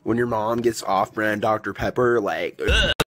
when your mom gets off-brand Dr. Pepper, like, ugh.